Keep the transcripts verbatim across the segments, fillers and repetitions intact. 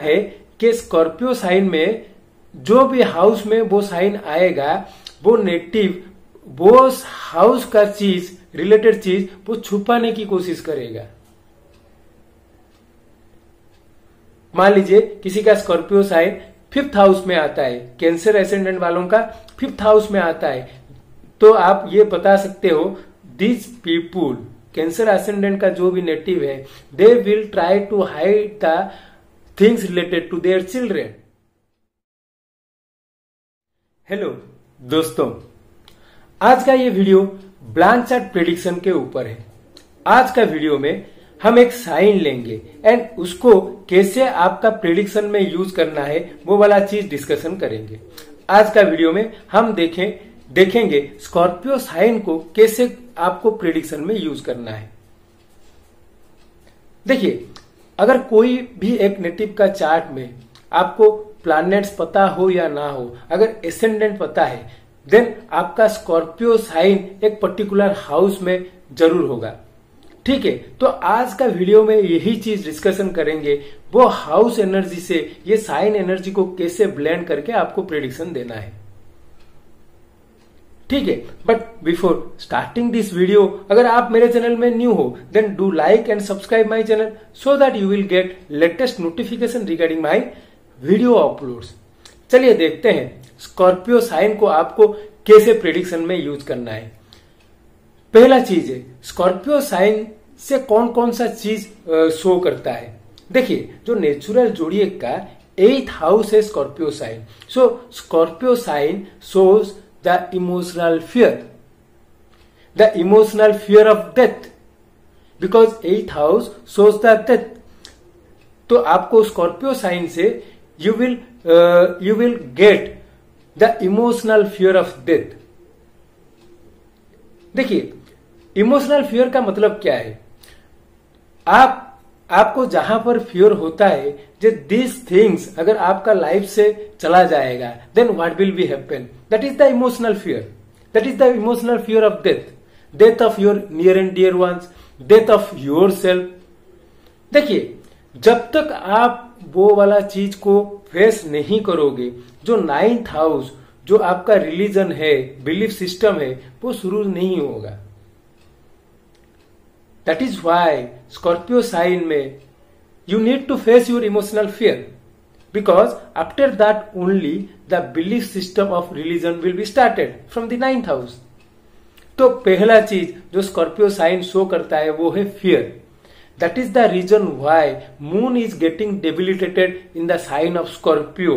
है कि Scorpio sign में जो भी हाउस में वो साइन आएगा वो नेगेटिव, वो हाउस का चीज, रिलेटेड चीज वो छुपाने की कोशिश करेगा। मान लीजिए किसी का स्कॉर्पियो साइन फिफ्थ हाउस में आता है, कैंसर एसेंडेंट वालों का फिफ्थ हाउस में आता है, तो आप ये बता सकते हो दिस पीपुल, कैंसर एसेंडेंट का जो भी नेटिव है, they will try to hide the things related to their children. Hello दोस्तों, आज का ये वीडियो ब्लैंक चार्ट प्रेडिक्शन के ऊपर है। आज का वीडियो में हम एक साइन लेंगे एंड उसको कैसे आपका प्रेडिक्शन में यूज करना है वो वाला चीज डिस्कशन करेंगे। आज का वीडियो में हम देखें देखेंगे स्कॉर्पियो साइन को कैसे आपको प्रेडिक्शन में यूज करना है। देखिए, अगर कोई भी एक नेटिव का चार्ट में आपको प्लैनेट्स पता हो या ना हो, अगर एसेंडेंट पता है, देन आपका स्कॉर्पियो साइन एक पर्टिकुलर हाउस में जरूर होगा। ठीक है, तो आज का वीडियो में यही चीज डिस्कशन करेंगे, वो हाउस एनर्जी से ये साइन एनर्जी को कैसे ब्लेंड करके आपको प्रेडिक्शन देना है। ठीक है, but before starting this video, अगर आप मेरे चैनल में न्यू हो then do like and subscribe my channel so that you will get latest notification regarding my video uploads. चलिए देखते हैं स्कॉर्पियो साइन को आपको कैसे प्रेडिक्शन में यूज करना है। पहला चीज है, स्कॉर्पियो साइन से कौन कौन सा चीज शो करता है। देखिए, जो नेचुरल जोडिएक का एथ हाउस है Scorpio sign, so Scorpio sign shows the emotional fear, the emotional fear of death, because eighth house shows the death. तो आपको स्कॉर्पियो साइन से you will you will get the emotional fear of death. देखिए, emotional fear का मतलब क्या है? आप आपको जहां पर फियर होता है जो दिस थिंग्स अगर आपका लाइफ से चला जाएगा then what will be happen, that is the emotional fear, that is the emotional fear of death, death of your near and dear ones, death of your self. देखिए, जब तक आप वो वाला चीज को फेस नहीं करोगे, जो नाइन्थ हाउस जो आपका रिलीजन है, बिलीफ सिस्टम है, वो शुरू नहीं होगा। That is why Scorpio sign में you need to face your emotional fear, because after that only the belief system of religion will be started from the ninth house. तो पहला चीज जो स्कॉर्पियो साइन शो करता है वो है fear. That is the reason why moon is getting debilitated in the sign of Scorpio.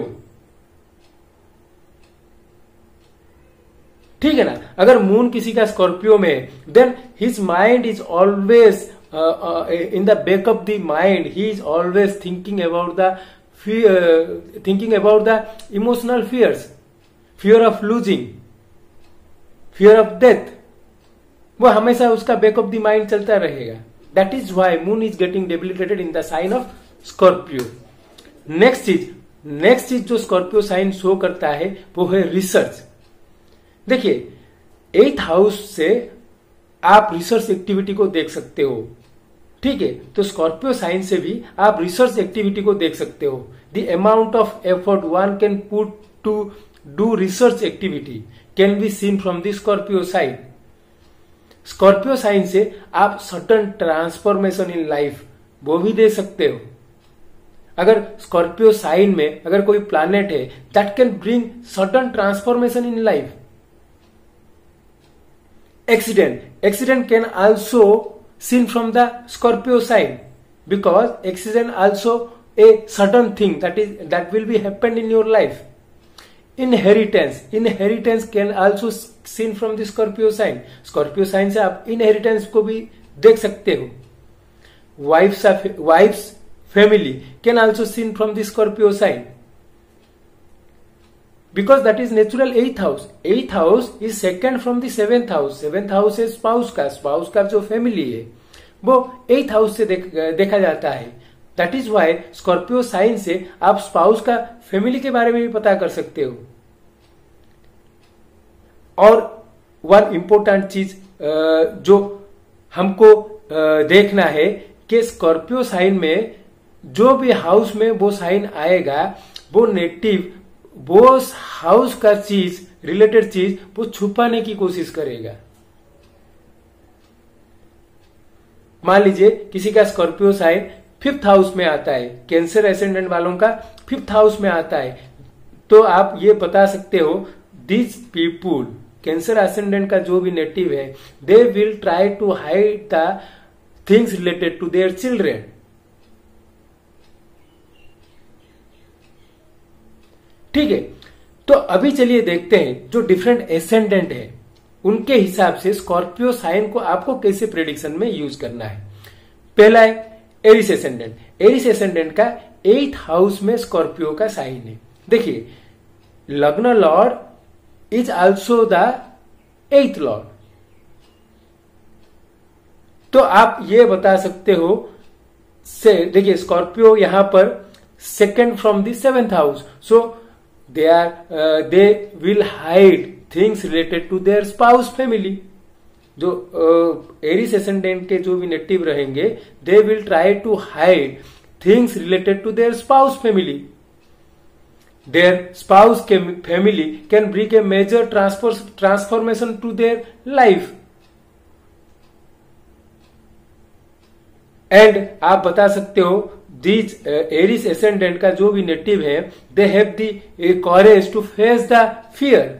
ठीक है ना? अगर मून किसी का स्कॉर्पियो में, then his mind is always in the back of the mind, he is always thinking about the thinking about the emotional fears, fear of losing, fear of death, वो हमेशा उसका बैक ऑफ द माइंड चलता रहेगा। That is why moon is getting debilitated in the sign of Scorpio. Next चीज next चीज जो Scorpio sign show करता है वो है रिसर्च। देखिए, एथ हाउस से आप रिसर्च एक्टिविटी को देख सकते हो। ठीक है, तो स्कॉर्पियो साइन से भी आप रिसर्च एक्टिविटी को देख सकते हो। The amount of effort one can put to do research activity can be seen from the Scorpio sign. Scorpio sign से आप सर्टन ट्रांसफॉर्मेशन इन लाइफ वो भी दे सकते हो। अगर स्कॉर्पियो साइन में अगर कोई प्लैनेट है that can bring certain transformation in life. Accident. Accident can also seen from the Scorpio sign, because accident also a certain thing that is that will be happened in your life. Inheritance. Inheritance can also seen from the Scorpio sign. Scorpio sign से आप inheritance को भी देख सकते हो। Wives of wives family can also seen from the Scorpio sign. Because that is natural eighth house. Eighth house is second from the seventh house. Seventh house है spouse का, spouse का जो फैमिली है वो eighth house से देख, देखा जाता है। That is why Scorpio sign से आप स्पाउस का फैमिली के बारे में भी पता कर सकते हो। और वन इम्पोर्टेंट चीज जो हमको देखना है कि स्कॉर्पियो साइन में जो भी हाउस में वो साइन आएगा वो नेटिव वो हाउस का चीज रिलेटेड चीज वो छुपाने की कोशिश करेगा। मान लीजिए किसी का स्कॉर्पियो साइन फिफ्थ हाउस में आता है, कैंसर एसेंडेंट वालों का फिफ्थ हाउस में आता है, तो आप ये बता सकते हो दिस पीपुल कैंसर एसेंडेंट का जो भी नेटिव है they will try to hide the things related to their children. ठीक है, तो अभी चलिए देखते हैं जो डिफरेंट एसेंडेंट है उनके हिसाब से स्कॉर्पियो साइन को आपको कैसे प्रेडिक्शन में यूज करना है। पहला है एरिस एसेंडेंट। एरिस एसेंडेंट का एथ हाउस में स्कॉर्पियो का साइन है। देखिए लग्न lord is also the eighth lord, तो आप ये बता सकते हो से देखिए स्कॉर्पियो यहां पर second from the seventh house, so they are they will hide things related to their spouse family. जो एरिस एसेंडेंट के जो भी नेटिव रहेंगे they will try to hide things related to their spouse family. Their spouse के family can bring a major transformation to their life. And आप बता सकते हो दीज एरिस एसेंडेंट का जो भी नेटिव है they have the courage to face the fear.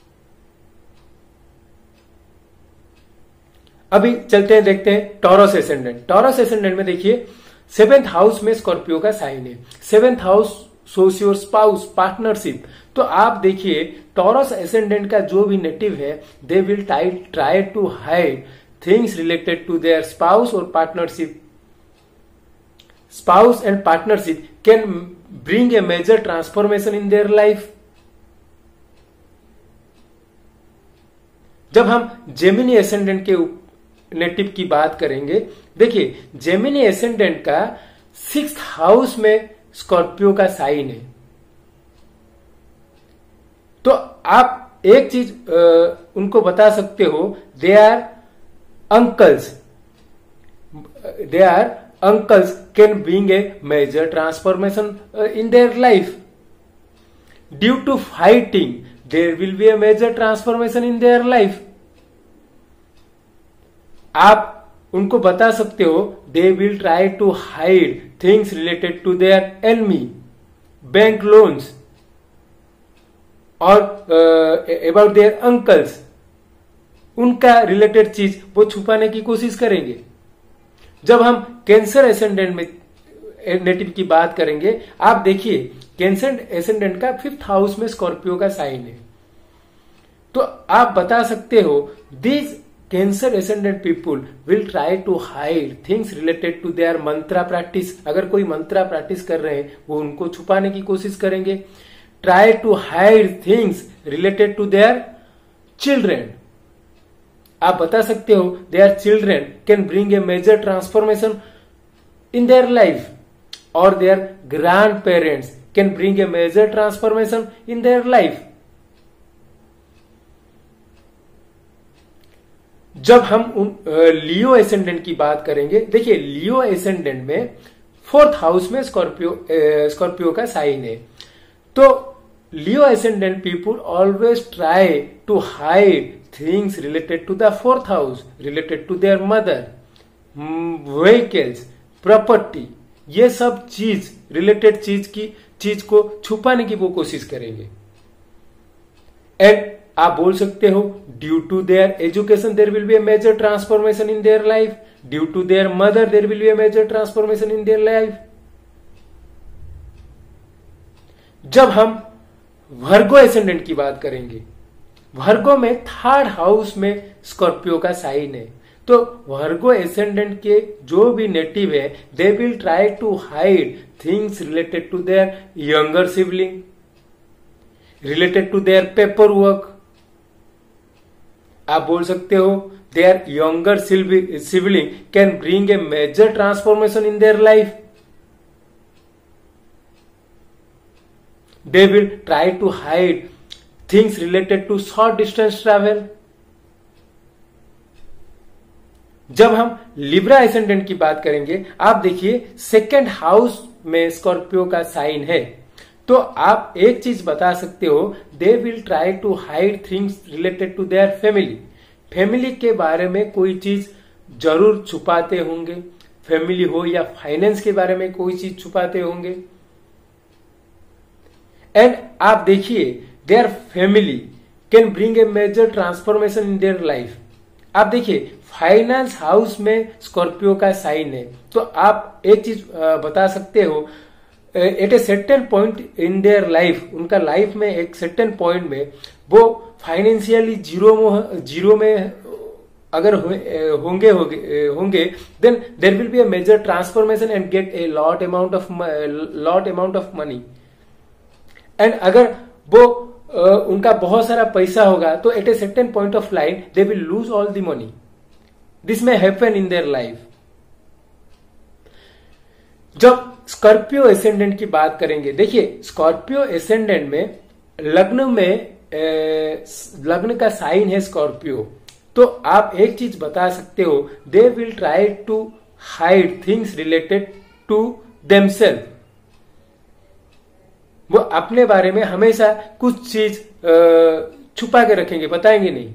अभी चलते हैं देखते हैं टॉरस एसेंडेंट। टॉरस एसेंडेंट में देखिए सेवेंथ हाउस में स्कॉर्पियो का साइन है। Seventh house shows your spouse partnership, तो आप देखिए टॉरस एसेंडेंट का जो भी नेटिव है they will try to hide things related to their spouse और partnership. Spouse and partnership can bring a major transformation in their life. जब हम जेमिनी एसेंडेंट के नेटिव की बात करेंगे, देखिए जेमिनी एसेंडेंट का सिक्स्थ हाउस में स्कॉर्पियो का साइन है, तो आप एक चीज आ, उनको बता सकते हो they are uncles they are uncles can bring a major transformation in their life. Due to fighting there will be a major transformation in their life. आप उनको बता सकते हो they will try to hide things related to their enemy, bank loans और about their uncles, उनका related चीज वो छुपाने की कोशिश करेंगे। जब हम कैंसर एसेंडेंट में नेटिव की बात करेंगे, आप देखिए कैंसर एसेंडेंट का फिफ्थ हाउस में स्कॉर्पियो का साइन है, तो आप बता सकते हो this cancer ascendant people will try to hide things related to their mantra practice. अगर कोई मंत्रा प्रैक्टिस कर रहे हैं वो उनको छुपाने की कोशिश करेंगे। Try to hide things related to their children. आप बता सकते हो their children can bring a major transformation in their life, और their grandparents can bring a major transformation in their life. जब हम उन लियो एसेंडेंट की बात करेंगे, देखिए लियो एसेंडेंट में फोर्थ हाउस में स्कॉर्पियो स्कॉर्पियो का साइन है, तो Leo ascendant people always try to hide things related to the fourth house, related to their mother, vehicles, property, ये सब चीज रिलेटेड चीज की चीज को छुपाने की वो कोशिश करेंगे। एंड आप बोल सकते हो due to their education there will be a major transformation in their life, due to their mother there will be a major transformation in their life. जब हम वर्गो एसेंडेंट की बात करेंगे, वर्गो में थर्ड हाउस में Scorpio का sign है, तो वर्गो एसेंडेंट के जो भी नेटिव है they will try to hide things related to their younger sibling, related to their paper work. आप बोल सकते हो their younger sibling can bring a major transformation in their life. They will try to hide things related to short distance travel. जब हम Libra ascendant की बात करेंगे, आप देखिए सेकेंड हाउस में स्कॉर्पियो का साइन है तो आप एक चीज बता सकते हो, they will try to hide things related to their family. Family के बारे में कोई चीज जरूर छुपाते होंगे, फैमिली हो या फाइनेंस के बारे में कोई चीज छुपाते होंगे। एंड आप देखिए, their family can bring a major transformation in their life. आप देखिए, फाइनेंस हाउस में स्कॉर्पियो का साइन है तो आप एक चीज बता सकते हो, at a certain point in their life, उनका लाइफ में एक सर्टेन पॉइंट में वो फाइनेंशियली जीरो जीरो में अगर होंगे होंगे then there will be a major transformation and get a lot amount of lot amount of money. And अगर वो uh, उनका बहुत सारा पैसा होगा तो at a certain point of life they will lose all the money. This may happen in their life. जब Scorpio ascendant की बात करेंगे, देखिए स्कॉर्पियो एसेंडेंट में लग्न में लग्न का साइन है स्कॉर्पियो, तो आप एक चीज बता सकते हो, they will try to hide things related to themself. वो अपने बारे में हमेशा कुछ चीज छुपा के रखेंगे, बताएंगे नहीं।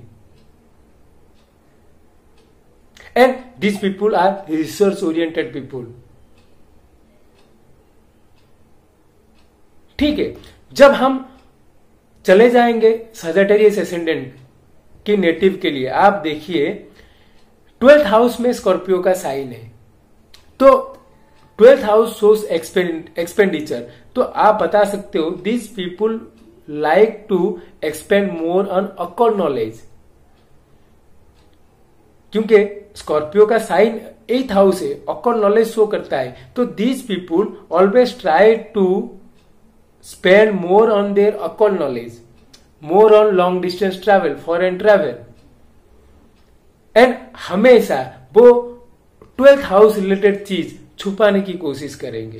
And this people are research oriented people. ठीक है, जब हम चले जाएंगे सजिटेरियस एसेंडेंट की नेटिव के लिए, आप देखिए ट्वेल्थ हाउस में स्कॉर्पियो का साइन है तो ट्वेल्थ हाउस शोज एक्सपेंडिचर, तो आप बता सकते हो this people like to expand more on occult knowledge. क्योंकि स्कॉर्पियो का साइन एथ हाउस है, अकॉर्ड नॉलेज शो करता है, तो this people always try to spend more on their occult knowledge, more on long distance travel, foreign travel, and हमेशा वो twelfth house related चीज छुपाने की कोशिश करेंगे।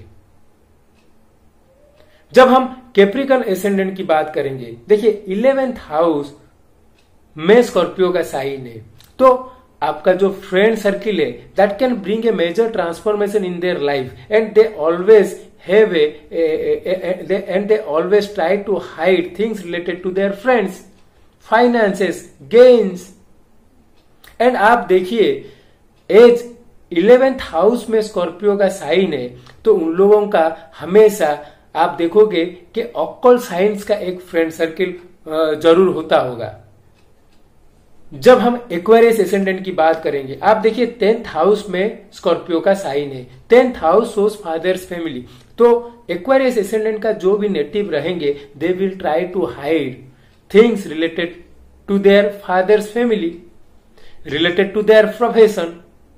जब हम कैप्रिकॉर्न एसेंडेंट की बात करेंगे, देखिए इलेवेंथ हाउस में स्कॉर्पियो का साइन है तो आपका जो फ्रेंड सर्किल है that can bring a major transformation in their life and they always have a, a, a, a they, and they always try to hide things related to their friends, finances, gains. and आप देखिए as eleventh house में Scorpio का sign है तो उन लोगों का हमेशा आप देखोगे कि ऑक्कल्ट साइंस का एक फ्रेंड सर्किल जरूर होता होगा। जब हम एक्वेरियस एसेंडेंट की बात करेंगे, आप देखिए टेंथ हाउस में स्कॉर्पियो का साइन है, tenth house shows father's family, तो एक्वेरियस एसेंडेंट का जो भी नेटिव रहेंगे they will try to hide things related to their father's family, related to their profession.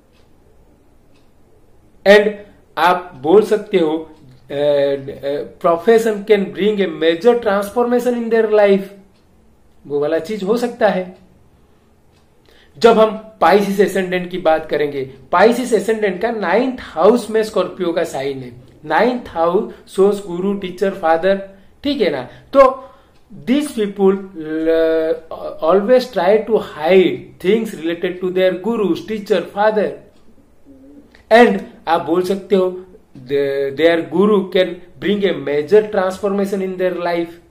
And आप बोल सकते हो profession can bring a major transformation in their life, वो वाला चीज हो सकता है। जब हम पाइसिस एसेंडेंट की बात करेंगे, पाइसिस एसेंडेंट का नाइन्थ हाउस में स्कॉर्पियो का साइन है, ninth house shows guru, teacher, father, ठीक है ना। तो this people always try to hide things related to their guru, teacher, father. And आप बोल सकते हो their guru can bring a major transformation in their life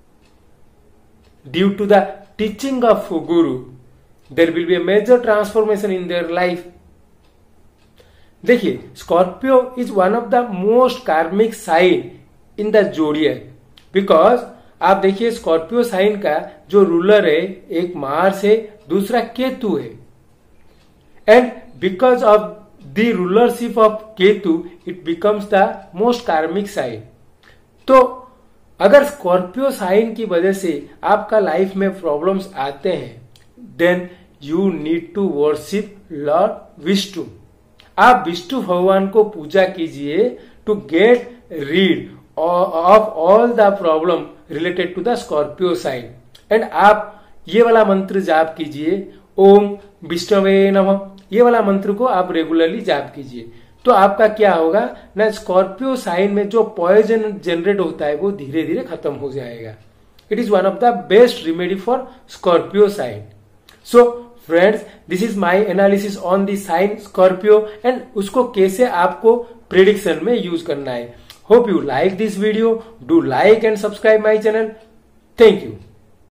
due to the teaching of guru, there will be a major transformation in their life. देखिए Scorpio is one of the most karmic sign in the zodiac, because आप देखिए Scorpio sign का जो ruler है एक Mars है, दूसरा केतु है, and because of the rulership of Ketu it becomes the most karmic sign. तो अगर स्कॉर्पियो साइन की वजह से आपका लाइफ में प्रॉब्लम्स आते हैं then you need to worship lord Vishnu. आप विष्णु भगवान को पूजा कीजिए to get rid of all the problem related to the Scorpio sign. And आप ये वाला मंत्र जाप कीजिए, ओम विष्णवे नमः, ये वाला मंत्र को आप रेगुलरली जाप कीजिए। तो आपका क्या होगा ना, स्कॉर्पियो साइन में जो पॉइजन जनरेट होता है वो धीरे धीरे खत्म हो जाएगा। It is one of the best remedy for Scorpio sign. So friends, this is my analysis on the sign Scorpio and उसको कैसे आपको प्रेडिक्शन में यूज करना है। Hope you like this video. Do like and subscribe my channel. Thank you.